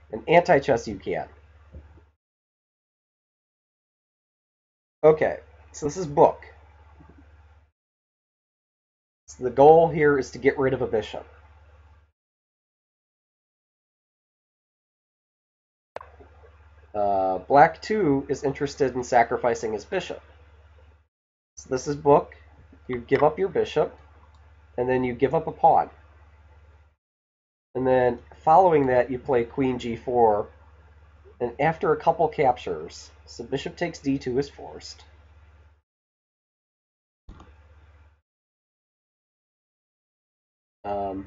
In anti-chess, you can. Okay, so this is book. So the goal here is to get rid of a bishop. Black 2 is interested in sacrificing his bishop. So this is book. You give up your bishop, and then you give up a pawn. And then following that, you play queen g4. And after a couple captures, so bishop takes d2 is forced. Um,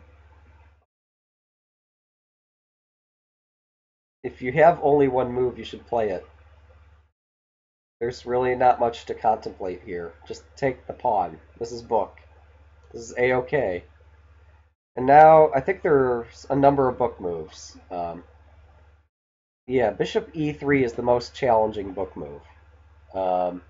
if you have only one move, you should play it. There's really not much to contemplate here. Just take the pawn. This is book. This is a-okay. And now I think there's a number of book moves. Yeah, bishop e3 is the most challenging book move. Um,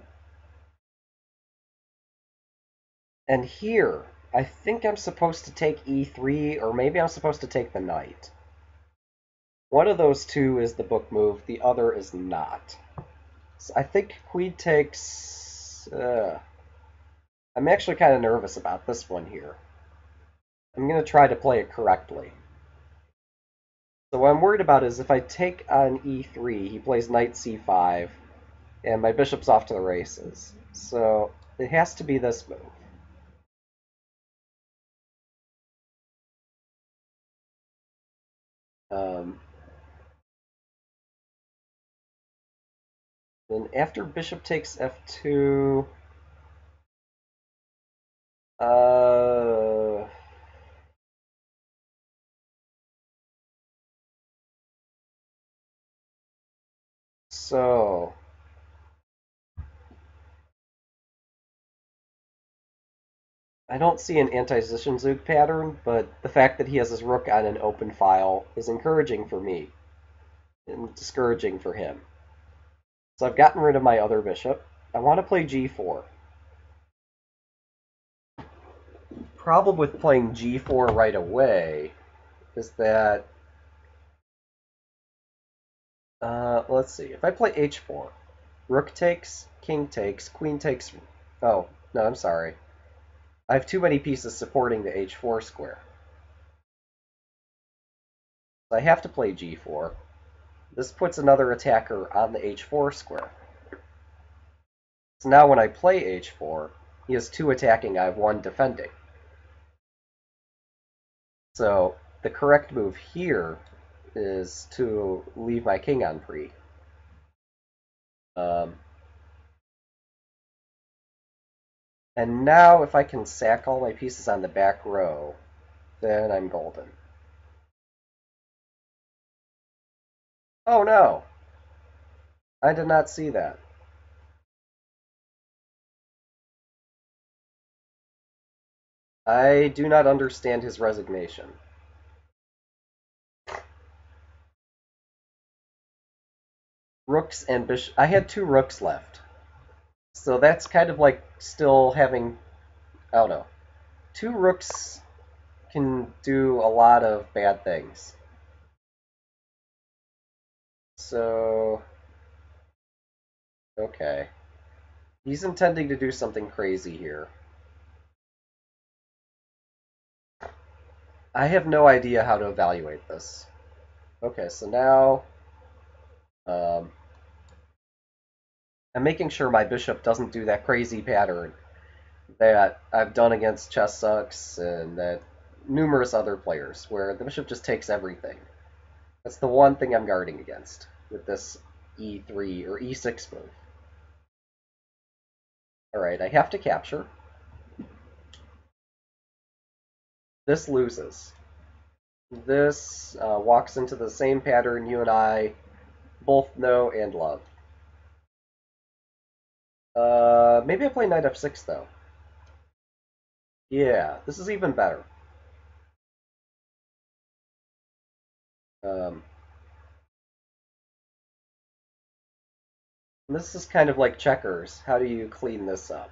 and here, I think I'm supposed to take e3, or maybe I'm supposed to take the knight. One of those two is the book move, the other is not. So I think queen takes... I'm actually kind of nervous about this one here. I'm going to try to play it correctly. So what I'm worried about is if I take on e3, he plays knight c5, and my bishop's off to the races. So it has to be this move. Um, then after bishop takes f2, uh, so I don't see an anti-Zwischenzug pattern, but the fact that he has his rook on an open file is encouraging for me and discouraging for him. So I've gotten rid of my other bishop. I want to play g4. Problem with playing g4 right away is that, let's see, if I play h4, rook takes, king takes, queen takes, oh, no, I'm sorry. I have too many pieces supporting the h4 square. So I have to play g4. This puts another attacker on the h4 square. So now when I play h4, he has two attacking, I have one defending. So the correct move here is to leave my king on pre. Um, and now if I can sack all my pieces on the back row, then I'm golden. Oh no! I did not see that. I do not understand his resignation. Rooks and bishop. I had two rooks left. So that's kind of like still having, I don't know. Two rooks can do a lot of bad things. So, okay. He's intending to do something crazy here. I have no idea how to evaluate this. Okay, so now um, I'm making sure my bishop doesn't do that crazy pattern that I've done against Chess Sucks and that numerous other players, where the bishop just takes everything. That's the one thing I'm guarding against with this e3 or e6 move. Alright, I have to capture. This loses. This walks into the same pattern you and I both know and love. Maybe I play knight f6 though. Yeah, this is even better. Um, this is kind of like checkers. How do you clean this up?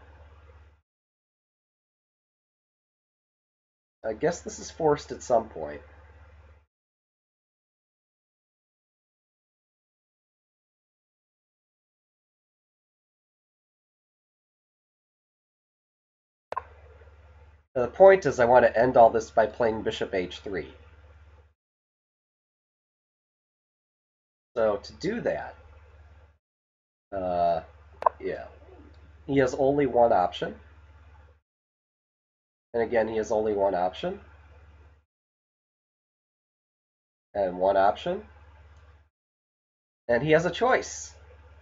I guess this is forced at some point. The point is I want to end all this by playing bishop h3. So to do that, yeah, he has only one option. And again, he has only one option. And one option. And he has a choice.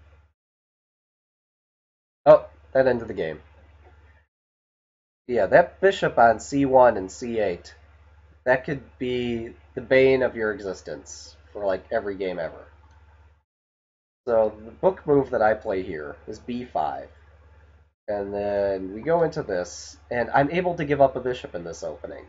Oh, that ended the game. Yeah, that bishop on c1 and c8, that could be the bane of your existence for like every game ever. So the book move that I play here is b5. And then we go into this, and I'm able to give up a bishop in this opening.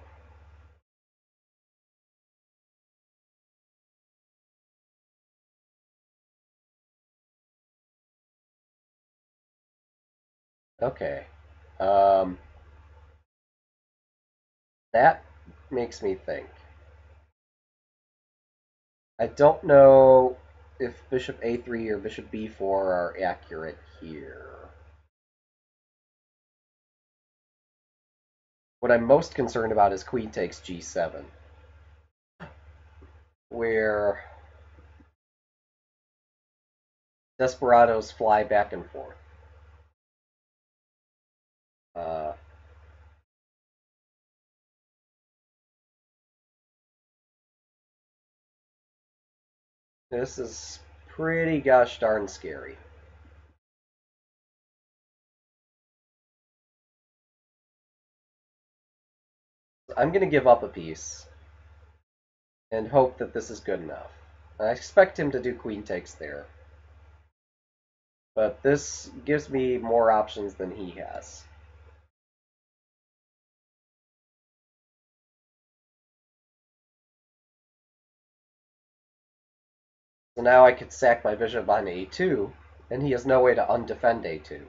Okay. Um, that makes me think. I don't know if bishop a3 or bishop b4 are accurate here. What I'm most concerned about is queen takes g7, where desperados fly back and forth. Uh, this is pretty gosh darn scary. I'm going to give up a piece and hope that this is good enough. I expect him to do queen takes there. But this gives me more options than he has. So now I could sack my bishop on a2, and he has no way to undefend a2.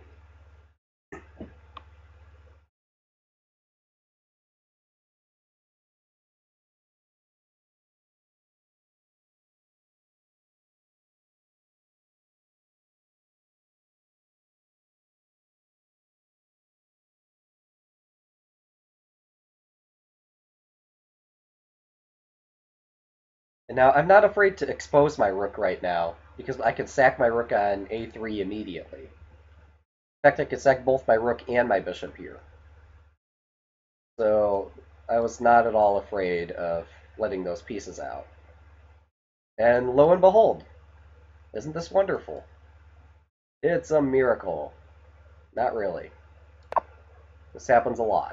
And now I'm not afraid to expose my rook right now, because I could sack my rook on a3 immediately. In fact, I could sack both my rook and my bishop here. So I was not at all afraid of letting those pieces out. And lo and behold, isn't this wonderful? It's a miracle. Not really. This happens a lot.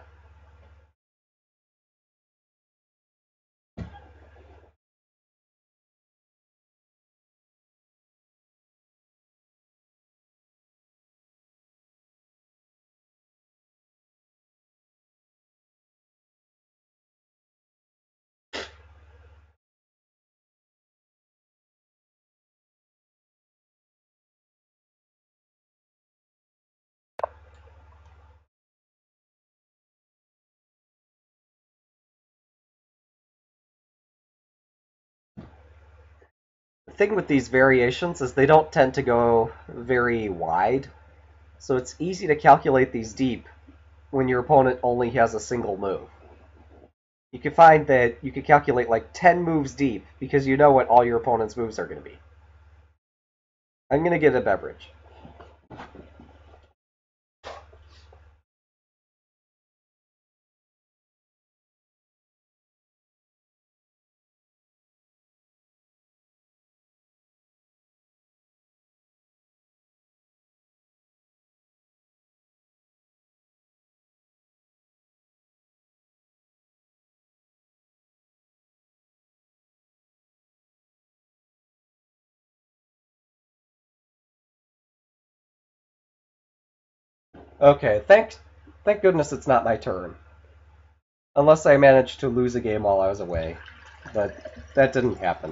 The thing with these variations is they don't tend to go very wide, so it's easy to calculate these deep when your opponent only has a single move. You can find that you can calculate like 10 moves deep because you know what all your opponent's moves are going to be. I'm going to get a beverage. Okay, thank goodness it's not my turn. Unless I managed to lose a game while I was away. But that didn't happen.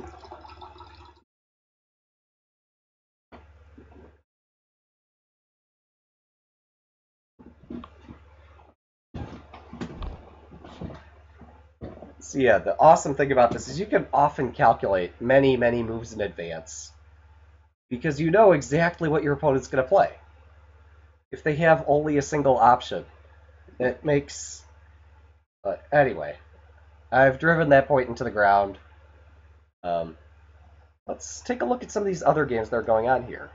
So yeah, the awesome thing about this is you can often calculate many, many moves in advance. Because you know exactly what your opponent's going to play. If they have only a single option, it makes But anyway, I've driven that point into the ground. Um, let's take a look at some of these other games that are going on here.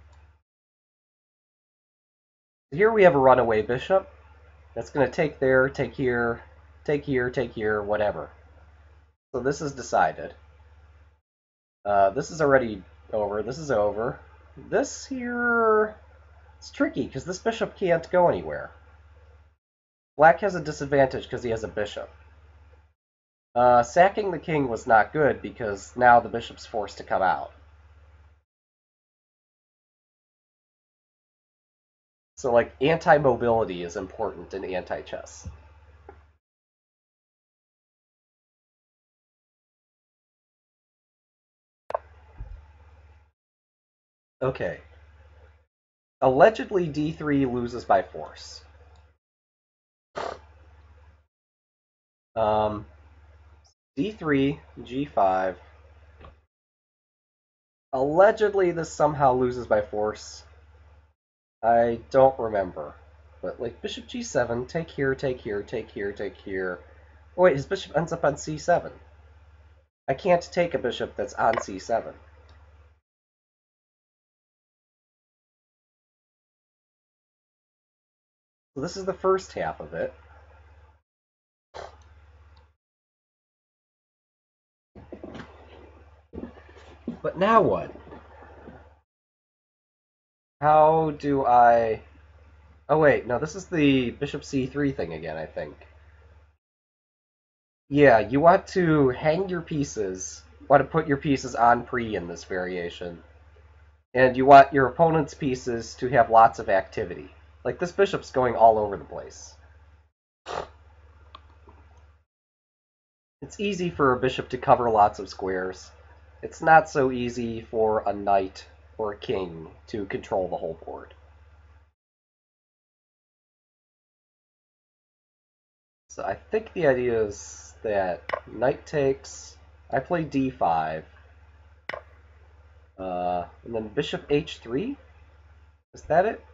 Here we have a runaway bishop. That's going to take there, take here, take here, take here, whatever. So this is decided. This is already over. This is over. This here... It's tricky, because this bishop can't go anywhere. Black has a disadvantage because he has a bishop. Sacking the king was not good, because now the bishop's forced to come out. So, like, anti-mobility is important in anti-chess. Okay. Allegedly, d3 loses by force. D3, g5. Allegedly, this somehow loses by force. I don't remember. But, like, bishop g7, take here, take here, take here, take here. Oh, wait, his bishop ends up on c7. I can't take a bishop that's on c7. So this is the first half of it. But now what? How do I... Oh wait, no, this is the bishop c3 thing again, I think. Yeah, you want to hang your pieces, want to put your pieces on pre in this variation. And you want your opponent's pieces to have lots of activity. Like, this bishop's going all over the place. It's easy for a bishop to cover lots of squares. It's not so easy for a knight or a king to control the whole board. So I think the idea is that knight takes, I play d5, and then bishop h3? Is that it?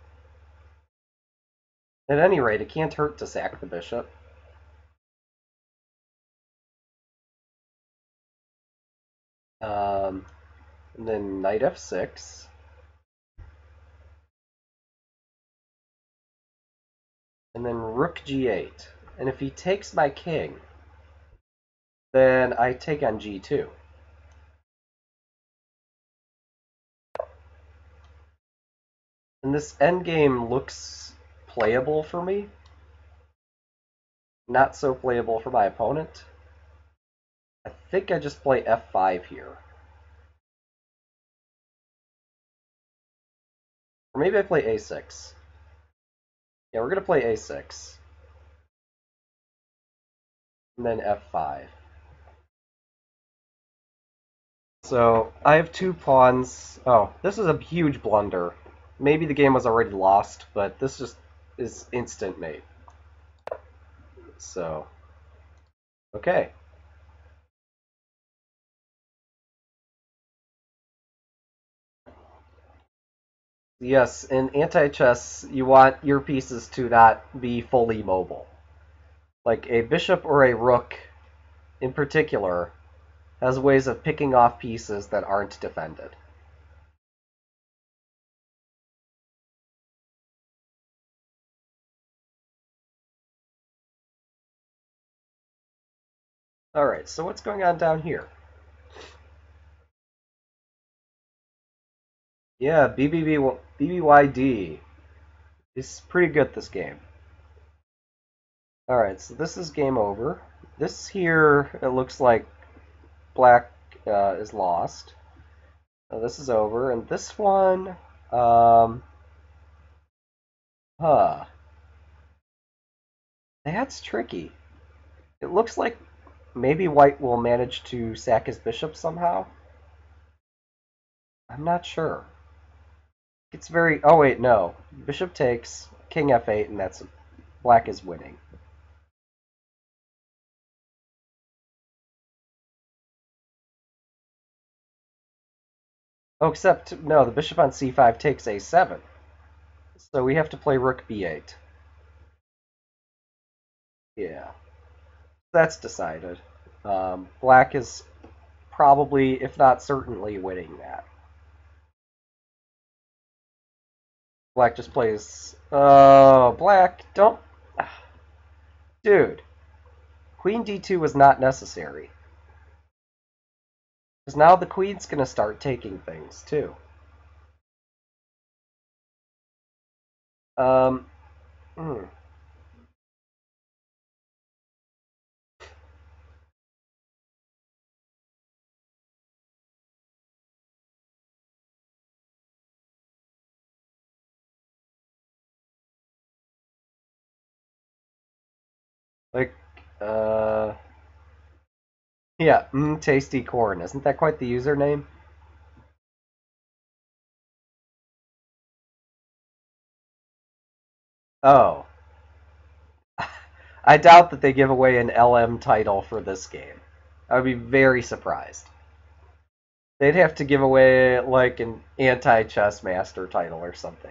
At any rate, it can't hurt to sack the bishop. And then knight f6. And then rook g8. And if he takes my king, then I take on g2. And this endgame looks playable for me. Not so playable for my opponent. I think I just play f5 here. Or maybe I play a6. Yeah, we're going to play a6. And then f5. So, I have two pawns. Oh, this is a huge blunder. Maybe the game was already lost, but this just is instant mate. So, okay. Yes, in anti-chess, you want your pieces to not be fully mobile. Like a bishop or a rook, in particular, has ways of picking off pieces that aren't defended. Alright, so what's going on down here? Yeah, BBYD is pretty good this game. Alright, so this is game over. This here, it looks like black is lost. This is over, and this one, huh. That's tricky. It looks like maybe white will manage to sack his bishop somehow. I'm not sure. It's very... Oh, wait, no. Bishop takes, king f8, and that's... Black is winning. Oh, except, no, the bishop on c5 takes a7. So we have to play rook b8. Yeah. That's decided. Black is probably, if not certainly, winning that. Black just plays. Oh, Black, don't. Dude, Queen d2 was not necessary. Because now the queen's going to start taking things, too. Um, hmm. Like, uh, yeah, tasty corn. Isn't that quite the username? Oh. I doubt that they give away an LM title for this game. I would be very surprised. They'd have to give away, like, an anti-chess master title or something.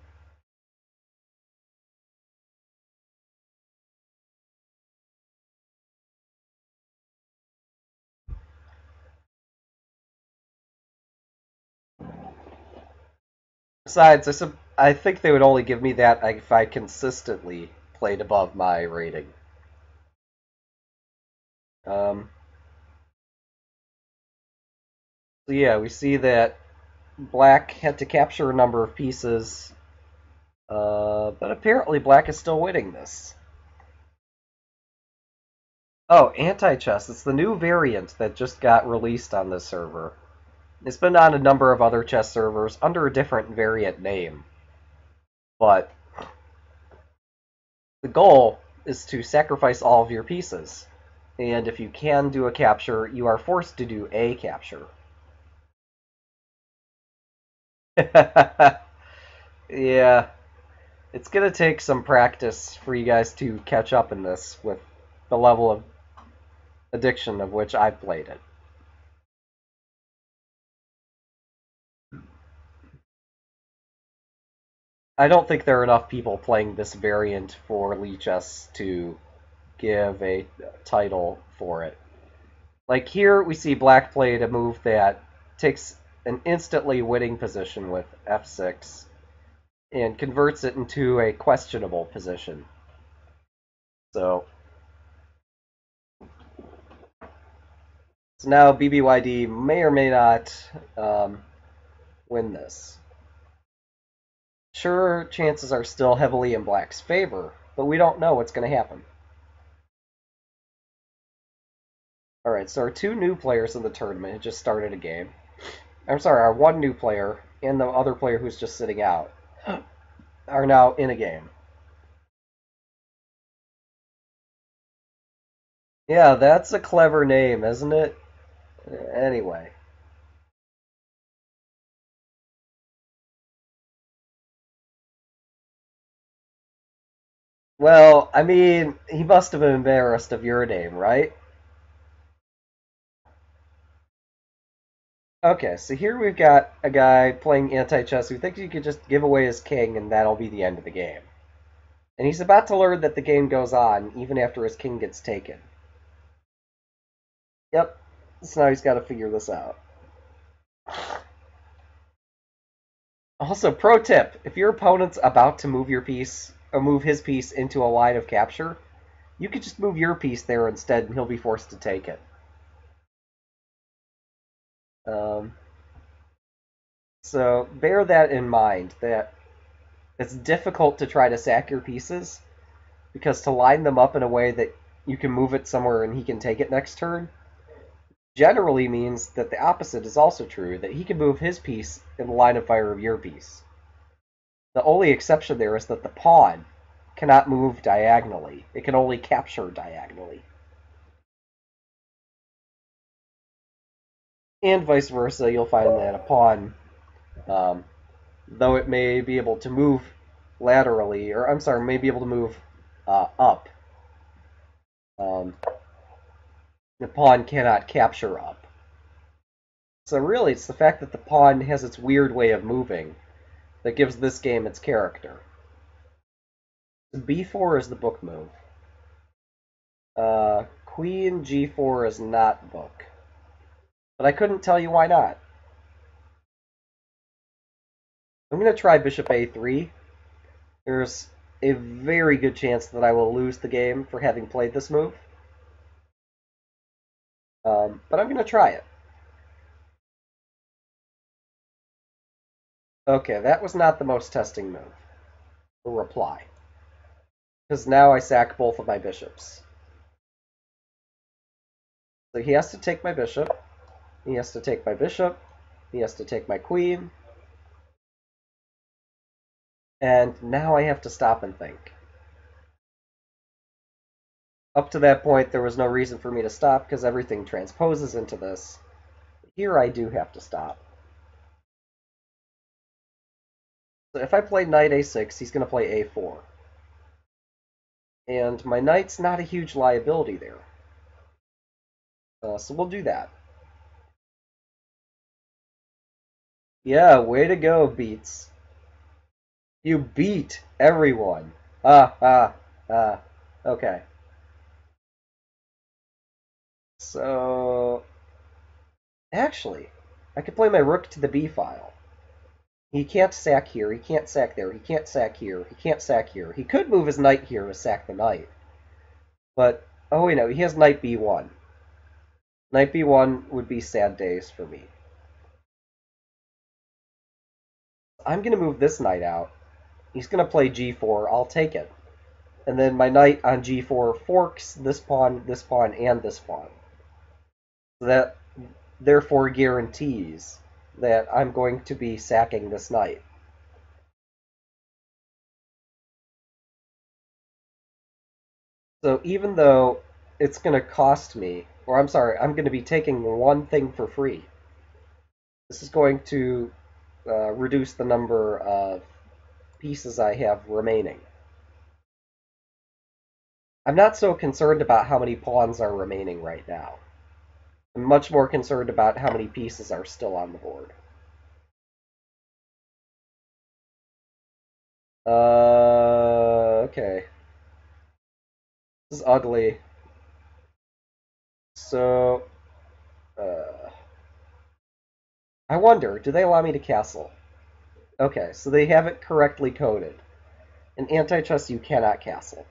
Besides, I think they would only give me that if I consistently played above my rating. Um, so yeah, we see that Black had to capture a number of pieces, but apparently Black is still winning this. Oh, Antichess. It's the new variant that just got released on this server. It's been on a number of other chess servers under a different variant name, but the goal is to sacrifice all of your pieces. And if you can do a capture, you are forced to do a capture. Yeah, it's going to take some practice for you guys to catch up in this with the level of addiction of which I've played it. I don't think there are enough people playing this variant for lichess to give a title for it. Like here, we see Black played a move that takes an instantly winning position with f6 and converts it into a questionable position. So now BBYD may or may not win this. Sure, chances are still heavily in Black's favor, but we don't know what's going to happen. Alright, so our two new players in the tournament just started a game. I'm sorry, our one new player and the other player who's just sitting out are now in a game. Yeah, that's a clever name, isn't it? Anyway. Well, I mean, he must have been embarrassed of your name, right? Okay, so here we've got a guy playing anti-chess who thinks he could just give away his king and that'll be the end of the game. And he's about to learn that the game goes on even after his king gets taken. Yep, so now he's got to figure this out. Also, pro tip, if your opponent's about to move your piece, or move his piece into a line of capture, you could just move your piece there instead and he'll be forced to take it. Um, so bear that in mind, that it's difficult to try to sack your pieces, because to line them up in a way that you can move it somewhere and he can take it next turn generally means that the opposite is also true, that he can move his piece in the line of fire of your piece. The only exception there is that the pawn cannot move diagonally. It can only capture diagonally. And vice versa, you'll find that a pawn, um, though it may be able to move laterally, or I'm sorry, may be able to move up, um, the pawn cannot capture up. So really, it's the fact that the pawn has its weird way of moving that gives this game its character. B4 is the book move. queen g4 is not book. But I couldn't tell you why not. I'm going to try bishop a3. There's a very good chance that I will lose the game for having played this move. But I'm going to try it. Okay, that was not the most testing move. The reply. Because now I sack both of my bishops. So he has to take my bishop. He has to take my bishop. He has to take my queen. And now I have to stop and think. Up to that point, there was no reason for me to stop because everything transposes into this. Here I do have to stop. So if I play knight a6, he's going to play a4. And my knight's not a huge liability there. So we'll do that. Yeah, way to go, Beats. You beat everyone. Okay. So, actually, I could play my rook to the b file. He can't sack here, he can't sack there, he can't sack here, he can't sack here. He could move his knight here to sack the knight. But, oh wait, no, he has knight b1. Knight b1 would be sad days for me. I'm going to move this knight out. He's going to play g4, I'll take it. And then my knight on g4 forks this pawn, and this pawn. So that therefore guarantees that I'm going to be sacking this knight. So even though it's going to cost me, or I'm sorry, I'm going to be taking one thing for free, this is going to reduce the number of pieces I have remaining. I'm not so concerned about how many pawns are remaining right now. I'm much more concerned about how many pieces are still on the board. Okay. This is ugly. So, I wonder, do they allow me to castle? Okay, so they have it correctly coded. In Antichess, you cannot castle.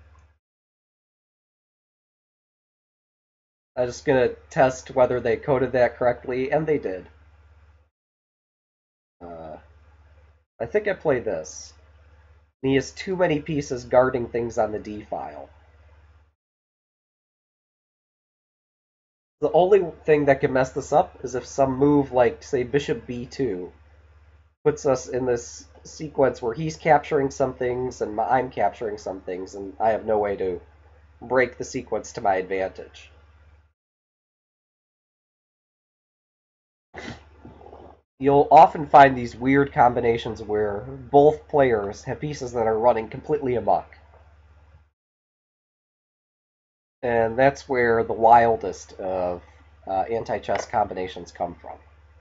I'm just going to test whether they coded that correctly, and they did. I think I play this. He has too many pieces guarding things on the d file. The only thing that could mess this up is if some move like, say, bishop b2 puts us in this sequence where he's capturing some things and I'm capturing some things, and I have no way to break the sequence to my advantage. You'll often find these weird combinations where both players have pieces that are running completely amok. And that's where the wildest of anti-chess combinations come from.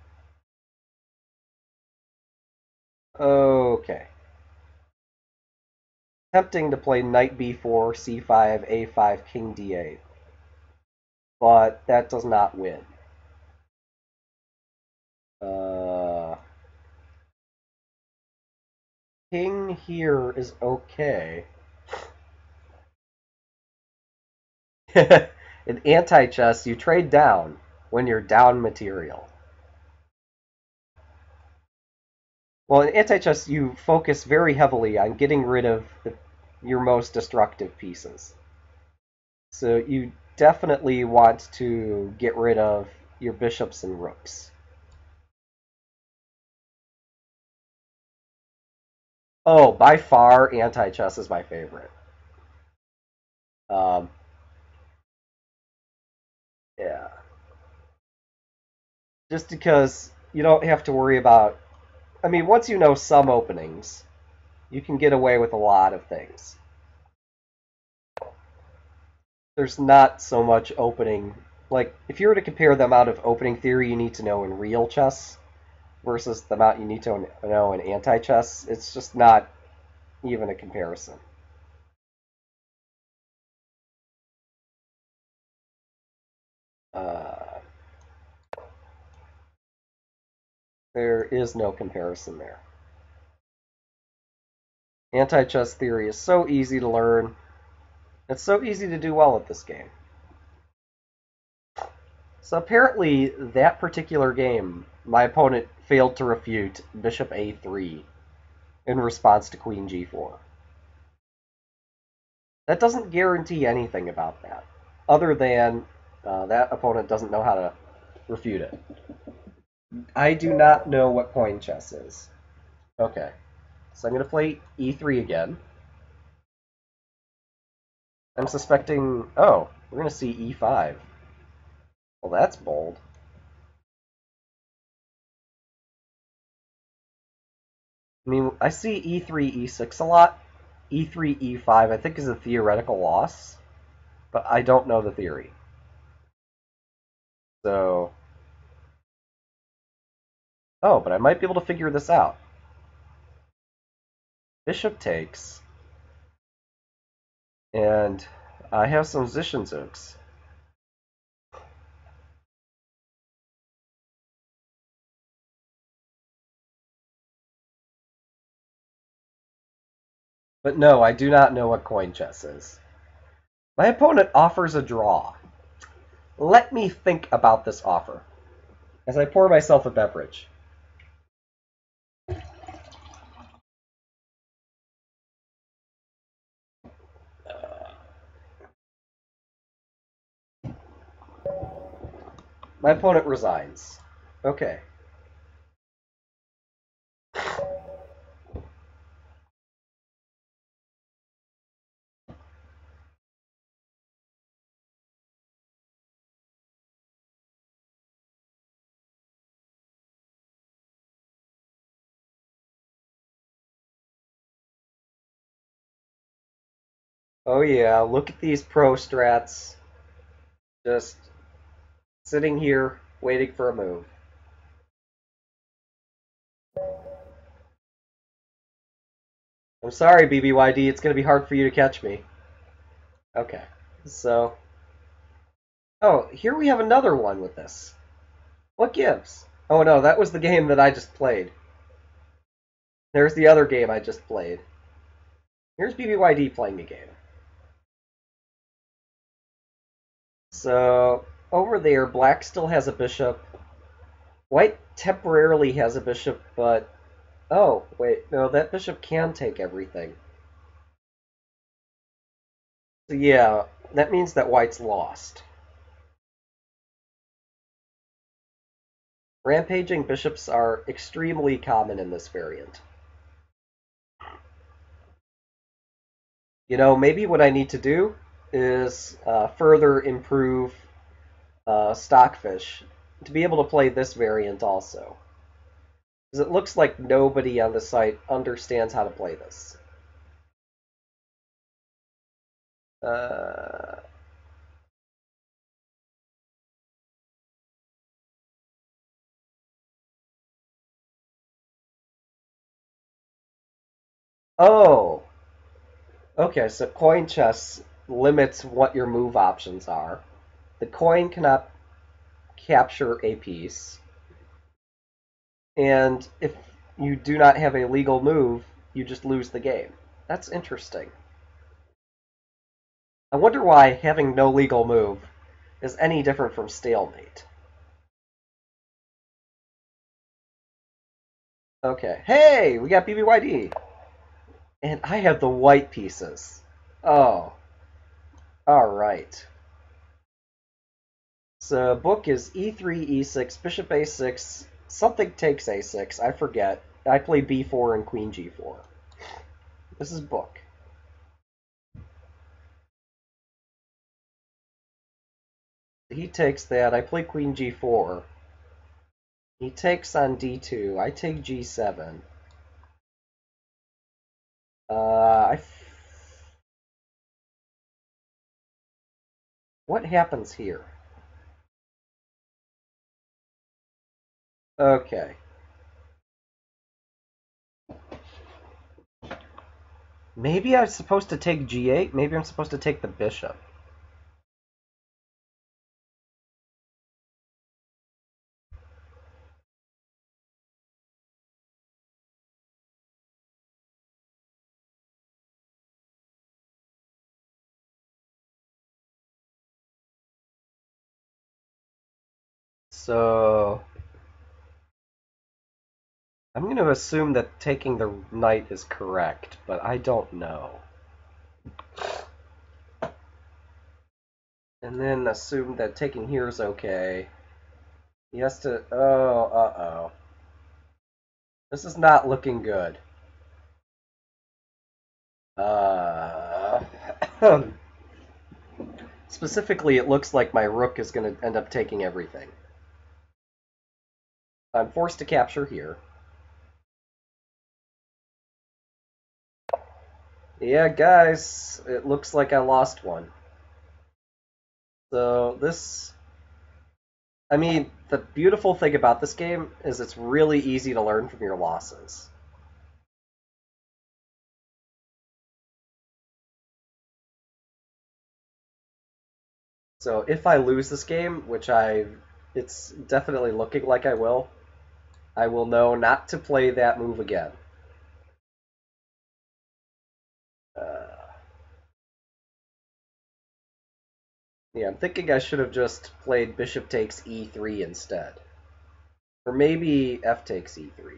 Okay. Tempting to play knight b4, c5, a5, king d8. But that does not win. King here is okay. In anti-chess, you trade down when you're down material. Well, in anti-chess, you focus very heavily on getting rid of your most destructive pieces. So you definitely want to get rid of your bishops and rooks. Oh, by far, anti-chess is my favorite. Um, yeah. Just because you don't have to worry about... I mean, once you know some openings, you can get away with a lot of things. There's not so much opening. Like, if you were to compare the amount of opening theory you need to know in real chess versus the amount you need to know in anti-chess, it's just not even a comparison. Uh, there is no comparison there. Anti-chess theory is so easy to learn. It's so easy to do well at this game. So apparently, that particular game, my opponent failed to refute bishop a3 in response to queen g4. That doesn't guarantee anything about that, other than that opponent doesn't know how to refute it. I do not know what coin chess is. Okay, so I'm going to play e3 again. I'm suspecting... Oh, we're going to see e5. Well, that's bold. I mean, I see e3, e6 a lot. e3, e5, I think, is a theoretical loss, but I don't know the theory. So... Oh, but I might be able to figure this out. Bishop takes, and I have some Zwischenzügs. But no, I do not know what coin chess is. My opponent offers a draw. Let me think about this offer as I pour myself a beverage. My opponent resigns. Okay. Oh yeah, look at these pro strats. Just sitting here, waiting for a move. I'm sorry, BBYD, it's going to be hard for you to catch me. Okay, so... Oh, here we have another one with this. What gives? Oh no, that was the game that I just played. There's the other game I just played. Here's BBYD playing a game. So, over there, black still has a bishop. White temporarily has a bishop, but... Oh, wait, no, that bishop can take everything. So yeah, that means that white's lost. Rampaging bishops are extremely common in this variant. You know, maybe what I need to do is further improve Stockfish to be able to play this variant also. Because it looks like nobody on the site understands how to play this. Uh, oh, okay, so coin chess limits what your move options are. The coin cannot capture a piece. And if you do not have a legal move, you just lose the game. That's interesting. I wonder why having no legal move is any different from stalemate. Okay. Hey, we got BBYD. And I have the white pieces. Oh. Alright. So book is e3, e6, bishop a6, something takes a6, I forget. I play b4 and queen g4. This is book. He takes that, I play queen g4. He takes on d2, I take g7. I What happens here? Okay. Maybe I'm supposed to take g8? Maybe I'm supposed to take the bishop. So I'm going to assume that taking the knight is correct, but I don't know. And then assume that taking here is okay. He has to... Oh, uh-oh. This is not looking good. Uh... Specifically, it looks like my rook is going to end up taking everything. I'm forced to capture here. Yeah, guys, it looks like I lost one. So this... I mean, the beautiful thing about this game is it's really easy to learn from your losses. So if I lose this game, it's definitely looking like I will know not to play that move again. Uh, yeah, I'm thinking I should have just played bishop takes e3 instead. Or maybe f takes e3.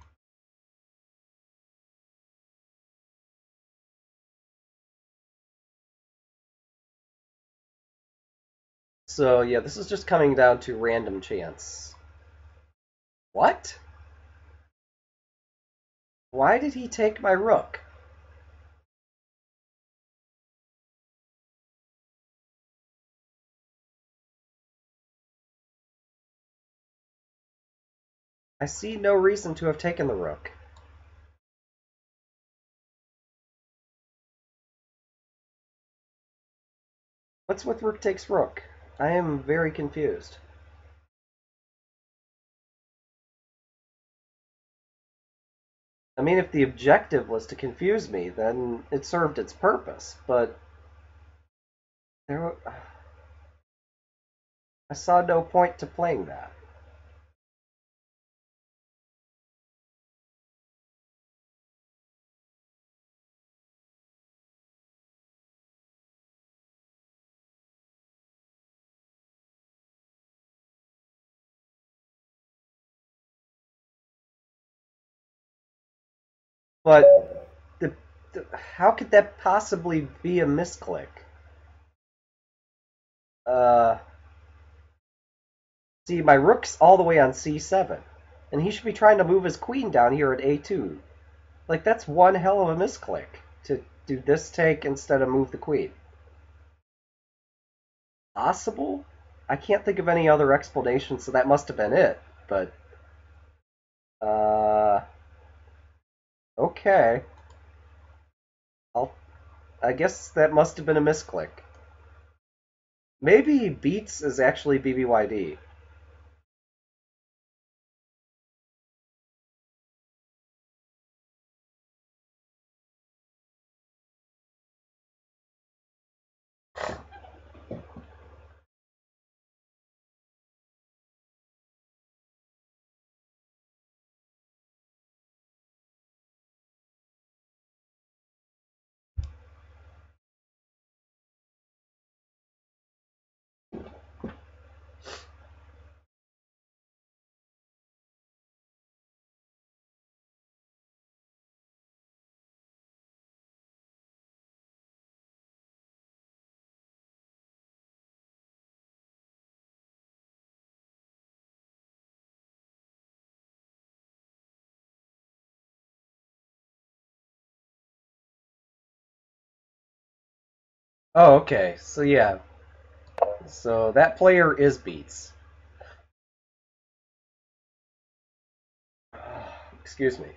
So yeah, this is just coming down to random chance. What? Why did he take my rook? I see no reason to have taken the rook. What's with rook takes rook? I am very confused. I mean, if the objective was to confuse me, then it served its purpose, but there, I saw no point to playing that. But how could that possibly be a misclick? Uh, See, my rook's all the way on c7, and he should be trying to move his queen down here at a2. Like, that's one hell of a misclick to do this take instead of move the queen. Possible? I can't think of any other explanation, so that must have been it. But, uh, okay. I'll, I guess that must have been a misclick. Maybe beats is actually BBYD. Oh, okay. So yeah. So that player is beats. Excuse me.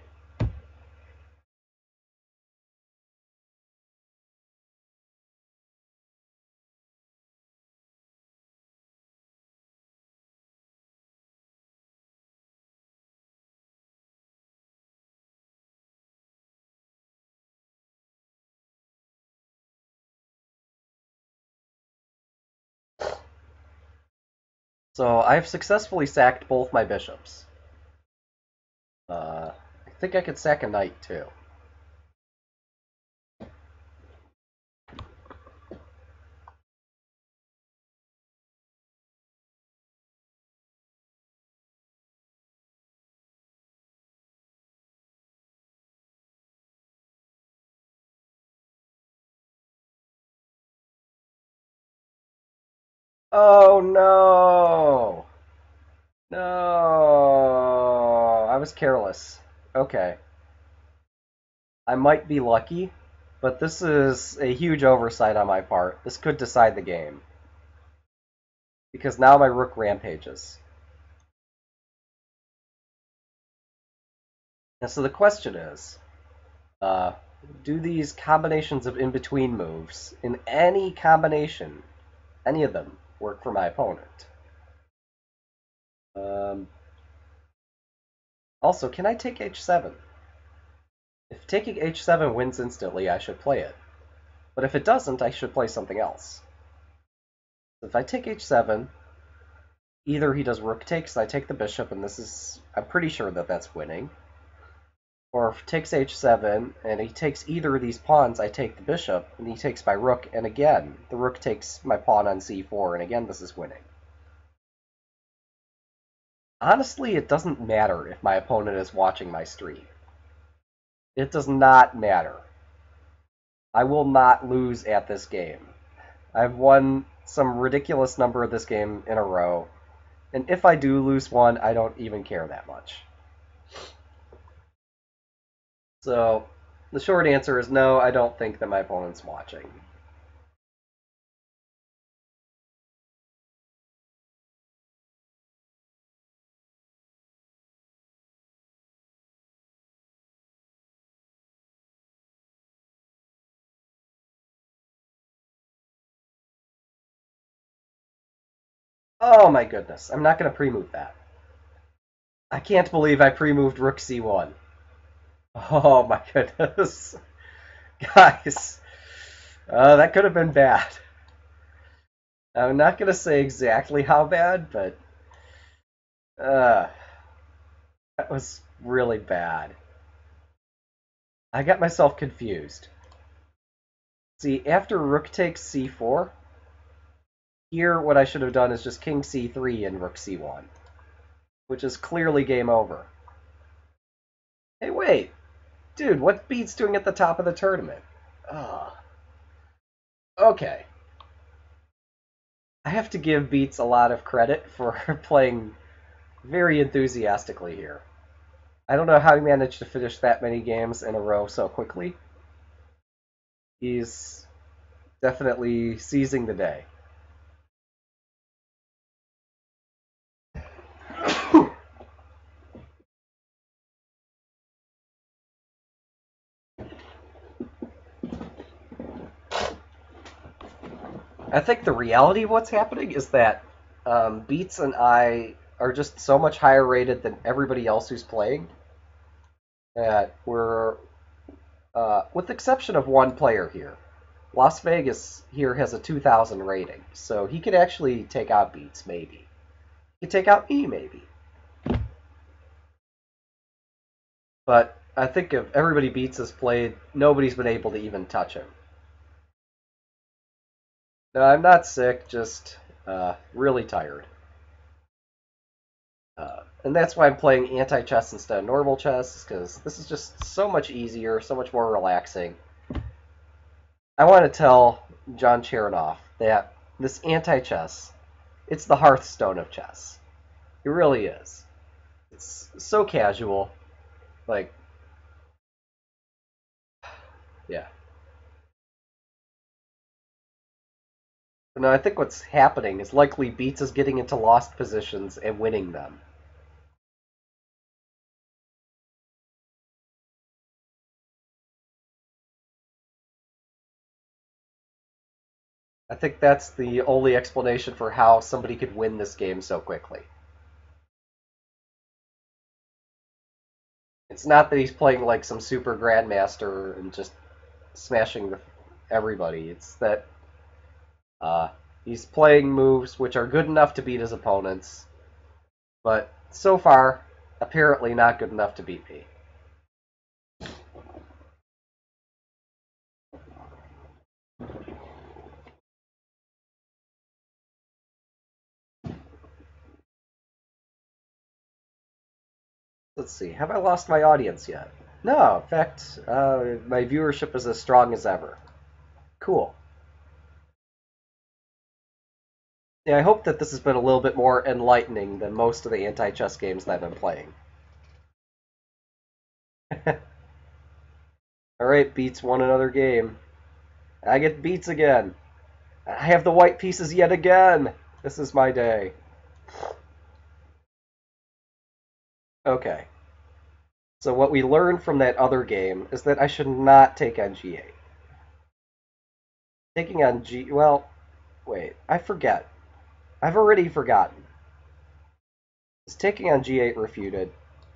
So I've successfully sacked both my bishops. I think I could sack a knight too. Oh no! No! I was careless. Okay. I might be lucky, but this is a huge oversight on my part. This could decide the game. Because now my rook rampages. And so the question is, uh, do these combinations of in-between moves, in any combination, any of them, work for my opponent? Um, Also, can I take h7? If taking h7 wins instantly, I should play it. But if it doesn't, I should play something else. If I take h7, either he does rook takes, and I take the bishop, and this is... I'm pretty sure that that's winning. Or if he takes h7, and he takes either of these pawns, I take the bishop, and he takes my rook, and again, the rook takes my pawn on c4, and again, this is winning. Honestly, it doesn't matter if my opponent is watching my stream. It does not matter. I will not lose at this game. I've won some ridiculous number of this game in a row, and if I do lose one, I don't even care that much. So, the short answer is no, I don't think that my opponent's watching. Oh my goodness, I'm not going to pre-move that. I can't believe I pre-moved rook c1. Oh my goodness. Guys, that could have been bad. I'm not going to say exactly how bad, but uh, that was really bad. I got myself confused. See, after rook takes c4, here what I should have done is just king c3 and rook c1, which is clearly game over. Hey, wait! Dude, what's Beats doing at the top of the tournament? Oh. Okay. I have to give Beats a lot of credit for playing very enthusiastically here. I don't know how he managed to finish that many games in a row so quickly. He's definitely seizing the day. I think the reality of what's happening is that Beats and I are just so much higher rated than everybody else who's playing that we're, with the exception of one player here, Las Vegas here has a 2,000 rating, so he could actually take out Beats, maybe. He could take out me, maybe. But I think if everybody Beats has played, nobody's been able to even touch him. No, I'm not sick, just really tired. And that's why I'm playing anti-chess instead of normal chess, because this is just so much easier, so much more relaxing. I want to tell John Chernoff that this anti-chess, it's the Hearthstone of chess. It really is. It's so casual. Like, yeah. But no, I think what's happening is likely Beats is getting into lost positions and winning them. I think that's the only explanation for how somebody could win this game so quickly. It's not that he's playing like some super grandmaster and just smashing everybody. It's that uh, he's playing moves which are good enough to beat his opponents, but so far, apparently not good enough to beat me. Let's see, have I lost my audience yet? No, in fact, my viewership is as strong as ever. Cool. Yeah, I hope that this has been a little bit more enlightening than most of the anti-chess games that I've been playing. Alright, Beats won another game. I get Beats again. I have the white pieces yet again. This is my day. Okay. So what we learned from that other game is that I should not take on G8. Taking on G... Well, wait. I forget. I've already forgotten. Is taking on G8 refuted?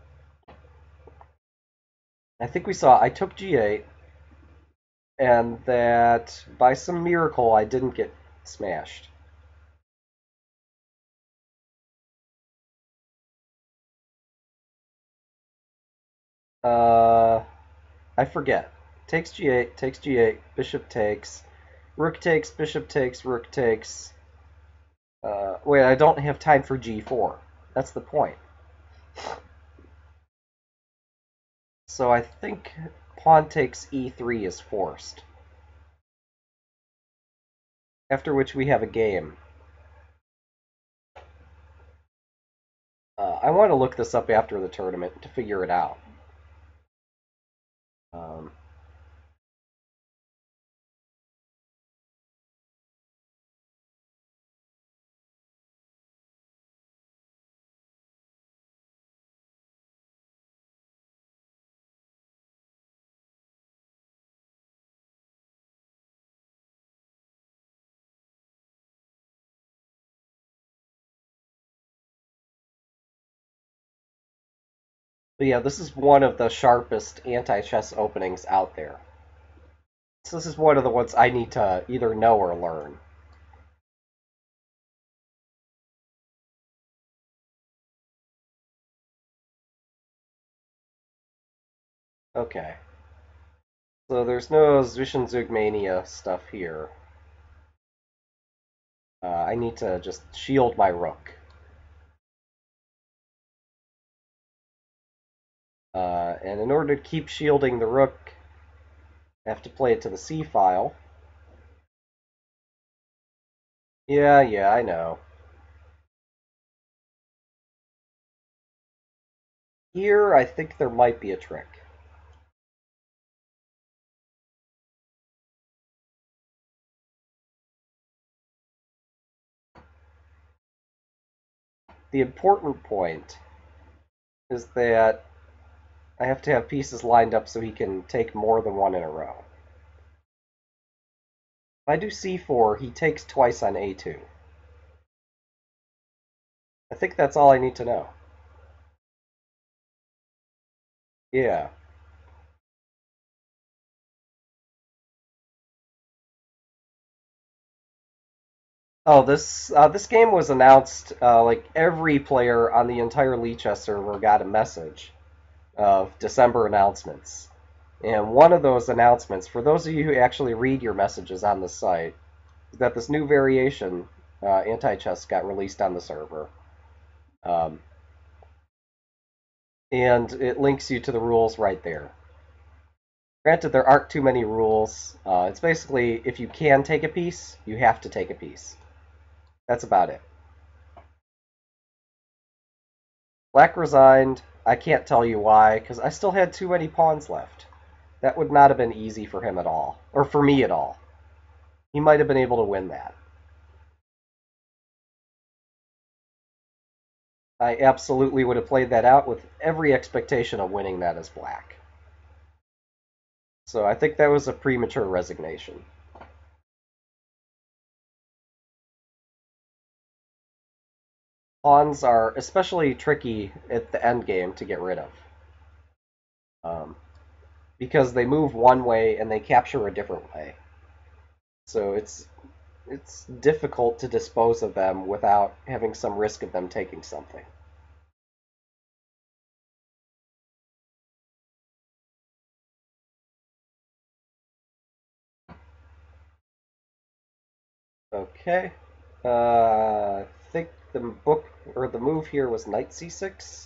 I think we saw I took G8, and that by some miracle I didn't get smashed. Uh, I forget. Takes G8, takes G8, bishop takes, rook takes, bishop takes, rook takes. Wait, I don't have time for G4. That's the point. So I think pawn takes E3 is forced. After which we have a game. I want to look this up after the tournament to figure it out. Um, but yeah, this is one of the sharpest anti-chess openings out there. So this is one of the ones I need to either know or learn. Okay. So there's no Zwischenzugmania stuff here. I need to just shield my rook. And in order to keep shielding the rook, I have to play it to the c file. Yeah, I know. Here, I think there might be a trick. The important point is that I have to have pieces lined up so he can take more than one in a row. If I do c4, he takes twice on a2. I think that's all I need to know. Yeah. Oh, this game was announced. Like every player on the entire lichess server got a message of December announcements, and one of those announcements, for those of you who actually read your messages on the site, is that this new variation, Antichess, got released on the server, um, and it links you to the rules right there. Granted, there aren't too many rules. It's basically if you can take a piece, you have to take a piece. That's about it. Black resigned. I can't tell you why, because I still had too many pawns left. That would not have been easy for him at all, or for me at all. He might have been able to win that. I absolutely would have played that out with every expectation of winning that as black. So I think that was a premature resignation. Pawns are especially tricky at the end game to get rid of. Um, because they move one way and they capture a different way. So it's difficult to dispose of them without having some risk of them taking something. Okay. I think the book or the move here was knight c6.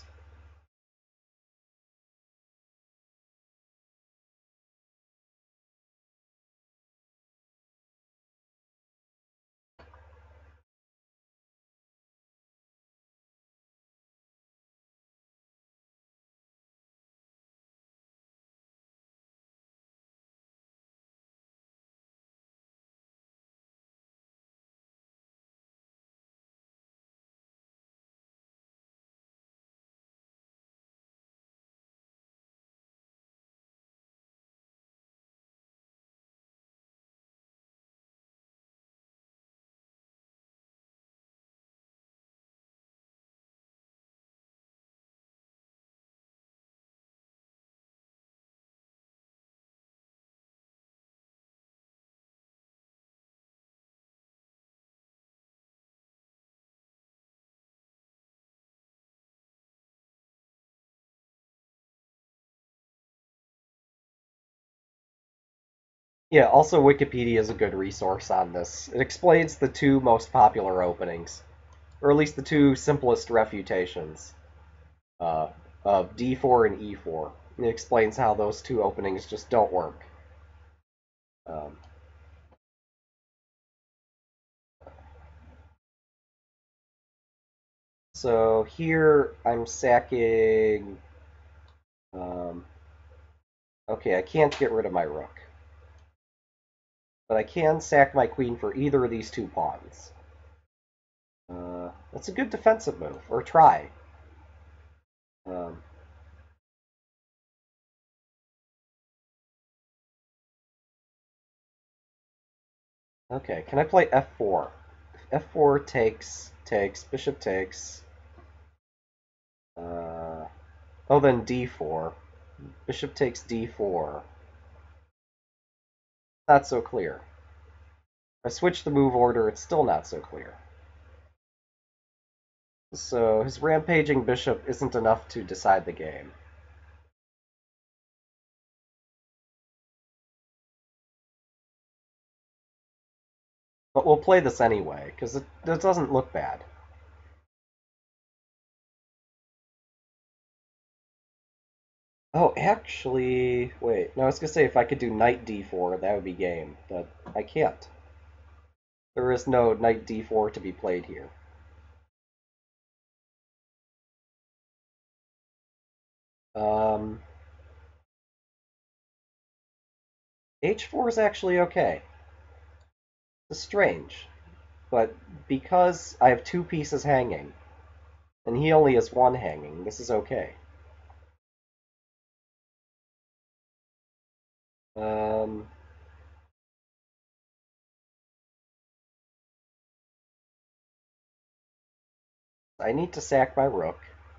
Yeah, also Wikipedia is a good resource on this. It explains the two most popular openings, or at least the two simplest refutations, uh, of d4 and e4. It explains how those two openings just don't work. Um, so here I'm sacking. Um, okay, I can't get rid of my rook, but I can sack my queen for either of these two pawns. That's a good defensive move, or try. Um, okay, can I play f4? F4 takes, bishop takes. Uh, oh, then d4. Bishop takes d4. Not so clear. If I switch the move order, it's still not so clear. So his rampaging bishop isn't enough to decide the game. But we'll play this anyway, because it doesn't look bad. Oh, actually, wait. No, I was going to say if I could do knight d4, that would be game, but I can't. There is no knight d4 to be played here. Um, h4 is actually okay. It's strange, but because I have two pieces hanging, and he only has one hanging, this is okay. Um, I need to sack my rook.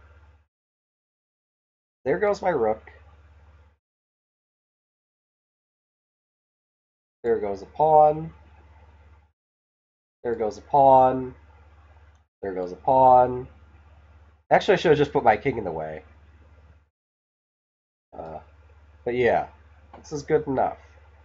There goes my rook. There goes a pawn. There goes a pawn. There goes a pawn. Actually, I should have just put my king in the way. Uh, but yeah, this is good enough.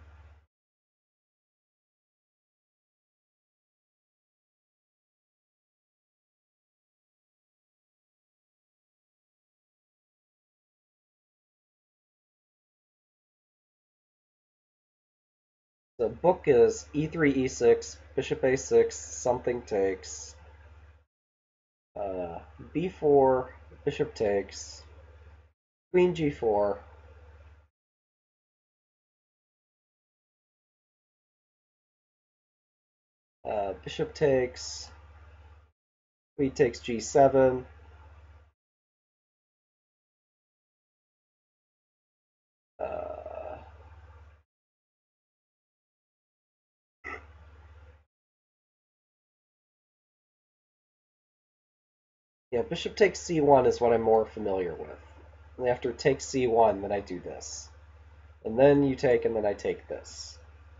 The book is e3, e6, bishop a6, something takes, uh, b4, bishop takes, queen g4, bishop takes, queen takes g7, uh, yeah, bishop takes c1 is what I'm more familiar with. And after take c1, then I do this. And then you take, and then I take this.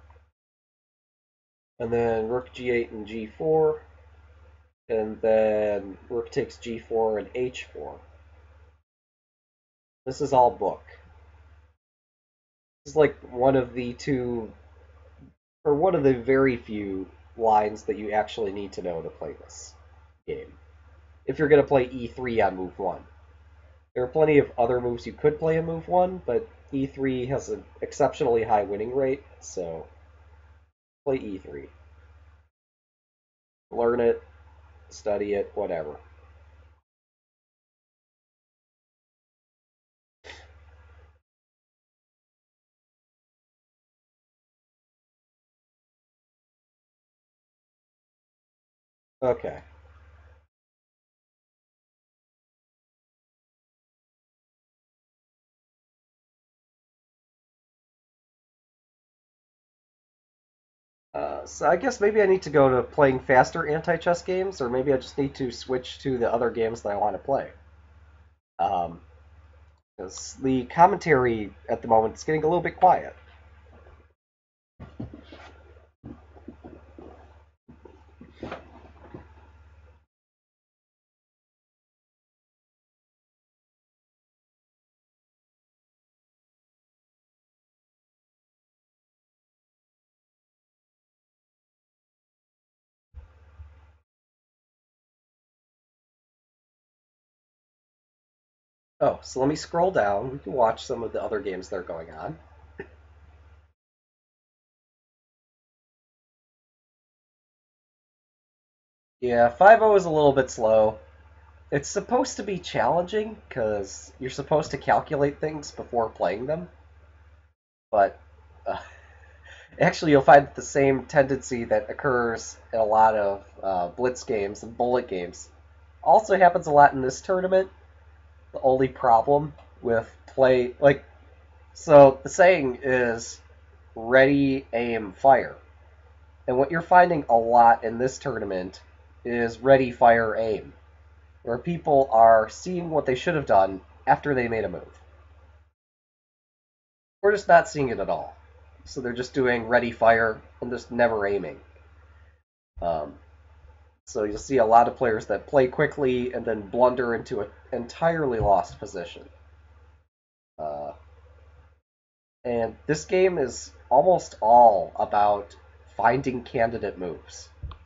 And then rook g8 and g4, and then rook takes g4 and h4. This is all book. This is like one of the two, or one of the very few lines that you actually need to know to play this game. If you're going to play e3 on move 1. There are plenty of other moves you could play in move 1, but e3 has an exceptionally high winning rate, so play e3. Learn it, study it, whatever. Okay. So I guess maybe I need to go to playing faster anti-chess games, or maybe I just need to switch to the other games that I want to play. Um, because the commentary at the moment is getting a little bit quiet. Oh, so let me scroll down. We can watch some of the other games that are going on. Yeah, 5-0 is a little bit slow. It's supposed to be challenging because you're supposed to calculate things before playing them, but uh, actually you'll find the same tendency that occurs in a lot of blitz games and bullet games also happens a lot in this tournament. The only problem with play, like, so the saying is ready, aim, fire. And what you're finding a lot in this tournament is ready, fire, aim, where people are seeing what they should have done after they made a move. We're just not seeing it at all. So they're just doing ready, fire, and just never aiming. Um, so you'll see a lot of players that play quickly and then blunder into an entirely lost position. Uh, and this game is almost all about finding candidate moves.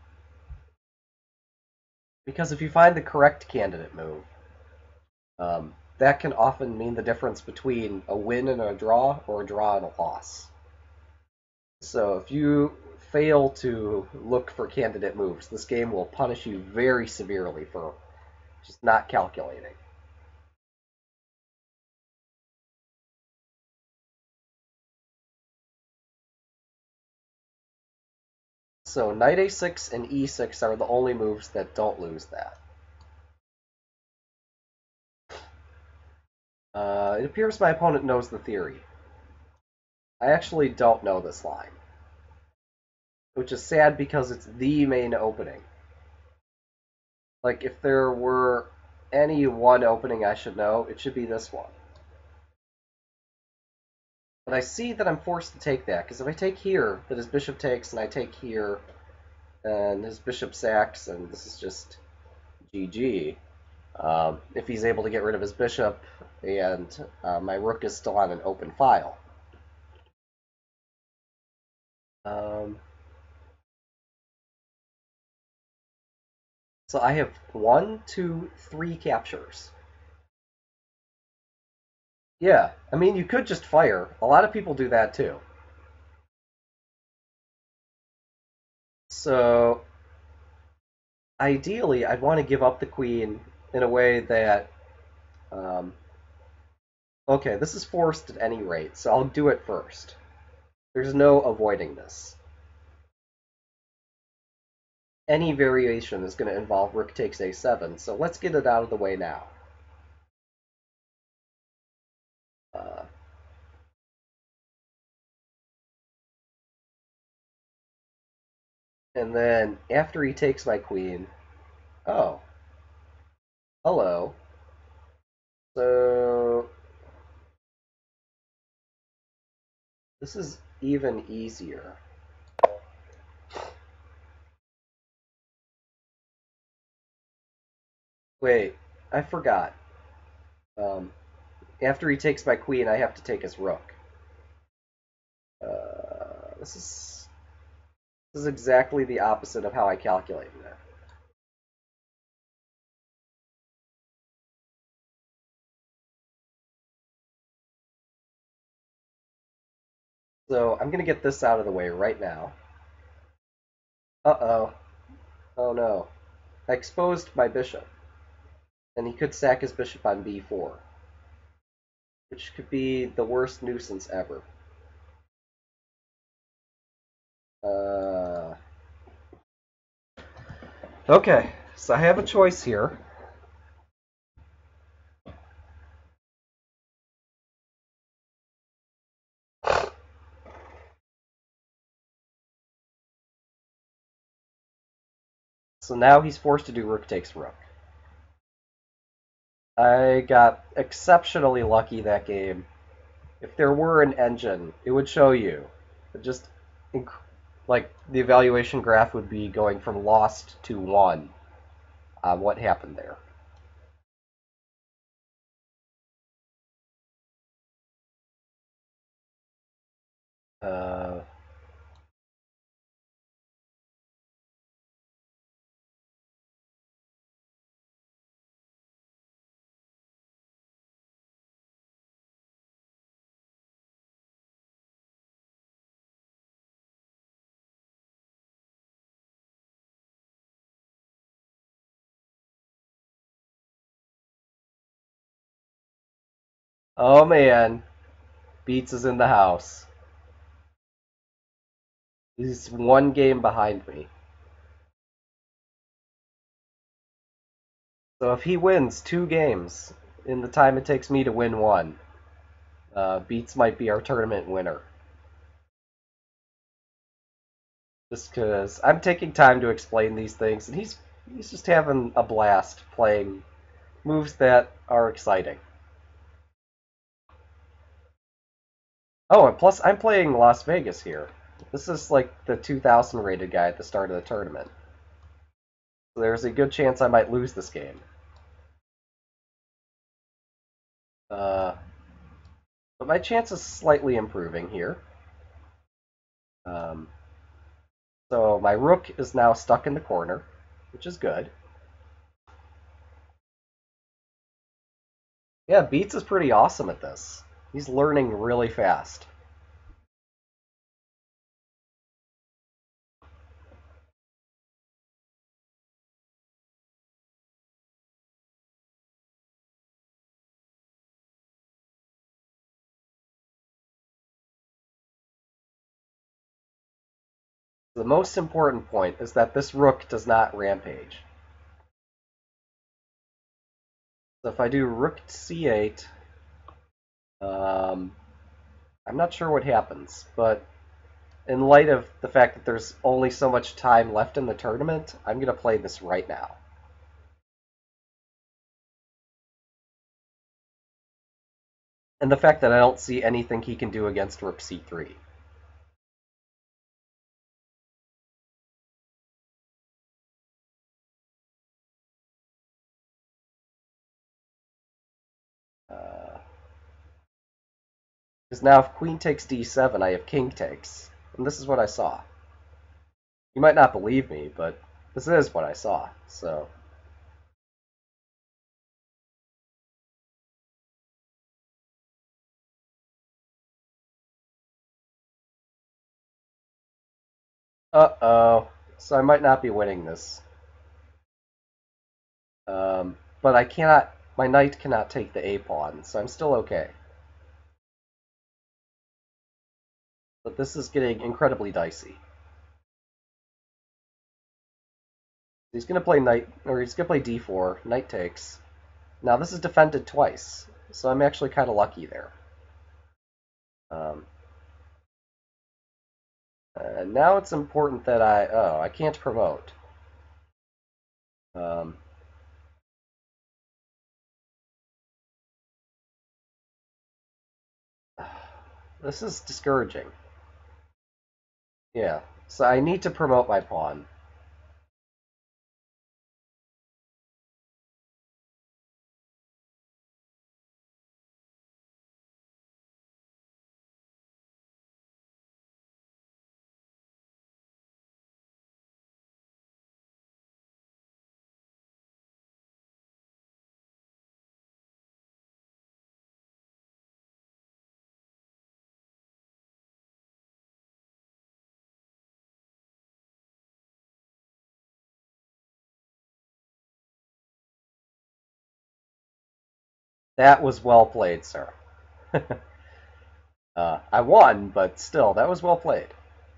Because if you find the correct candidate move, that can often mean the difference between a win and a draw or a draw and a loss. So if you fail to look for candidate moves, this game will punish you very severely for just not calculating. So knight a6 and e6 are the only moves that don't lose that. It appears my opponent knows the theory. I actually don't know this line, which is sad because it's the main opening. Like, if there were any one opening I should know, it should be this one. But I see that I'm forced to take that, because if I take here, that his bishop takes, and I take here, and his bishop sacks, and this is just GG. If he's able to get rid of his bishop, and my rook is still on an open file. Um, so I have 1, 2, 3 captures. Yeah, I mean, you could just fire. A lot of people do that too. So ideally, I'd want to give up the queen in a way that, um, okay, this is forced at any rate, so I'll do it first. There's no avoiding this. Any variation is going to involve rook takes a7, so let's get it out of the way now. Uh, and then after he takes my queen, oh, hello. So this is even easier. Wait, I forgot. Um, After he takes my queen, I have to take his rook. This is exactly the opposite of how I calculated it. So I'm going to get this out of the way right now. Uh-oh. Oh no. I exposed my bishop. And he could sack his bishop on b4, which could be the worst nuisance ever. Uh, okay, so I have a choice here. So now he's forced to do rook takes rook. I got exceptionally lucky that game. If there were an engine, it would show you. It just, like, the evaluation graph would be going from lost to won on what happened there. Uh, Oh man, Beats is in the house. He's one game behind me. So if he wins 2 games in the time it takes me to win one, Beats might be our tournament winner. Just because I'm taking time to explain these things, and he's just having a blast playing moves that are exciting. Oh, and plus I'm playing Las Vegas here. This is like the 2000 rated guy at the start of the tournament. So there's a good chance I might lose this game. Uh, but my chance is slightly improving here. Um, so my rook is now stuck in the corner, which is good. Yeah, Beats is pretty awesome at this. He's learning really fast. The most important point is that this rook does not rampage. So if I do rook c8, um, I'm not sure what happens, but in light of the fact that there's only so much time left in the tournament, I'm going to play this right now. And the fact that I don't see anything he can do against rook c3. Because now if queen takes d7, I have king takes. And this is what I saw. You might not believe me, but this is what I saw. So, uh-oh. So I might not be winning this. But I cannot, my knight cannot take the a pawn, so I'm still okay. But this is getting incredibly dicey. He's going to play knight, or he's going to play d4, knight takes. Now this is defended twice, so I'm actually kind of lucky there. Um, now it's important that I can't promote. Um, this is discouraging. Yeah, so I need to promote my pawn. That was well played, sir. I won, but still, that was well played.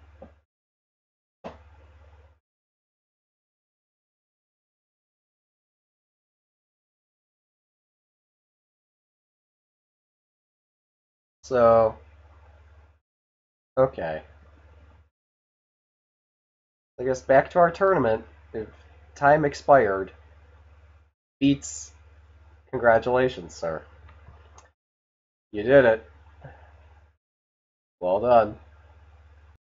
So, okay. I guess back to our tournament. If time expired, Beats, congratulations, sir. You did it. Well done.